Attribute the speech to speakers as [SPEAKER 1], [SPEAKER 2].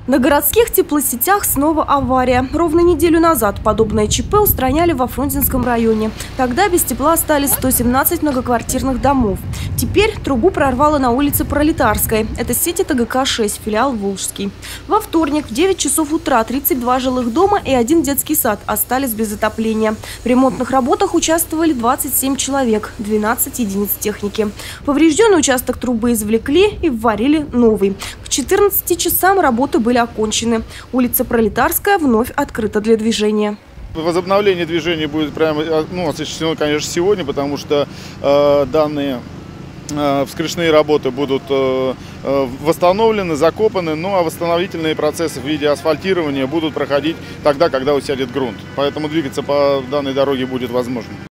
[SPEAKER 1] На городских теплосетях снова авария. Ровно неделю назад подобное ЧП устраняли во Фрунзенском районе. Тогда без тепла остались 117 многоквартирных домов. Теперь трубу прорвало на улице Пролетарской. Это сети ТГК-6, филиал Волжский. Во вторник в 9 часов утра 32 жилых дома и 1 детский сад остались без отопления. В ремонтных работах участвовали 27 человек, 12 единиц техники. Поврежденный участок трубы извлекли и вварили новый. К 14 часам работы были окончены. Улица Пролетарская вновь открыта для движения.
[SPEAKER 2] Возобновление движения будет осуществлено, конечно, сегодня, потому что данные вскрышные работы будут восстановлены, закопаны, а восстановительные процессы в виде асфальтирования будут проходить тогда, когда усядет грунт. Поэтому двигаться по данной дороге будет возможно.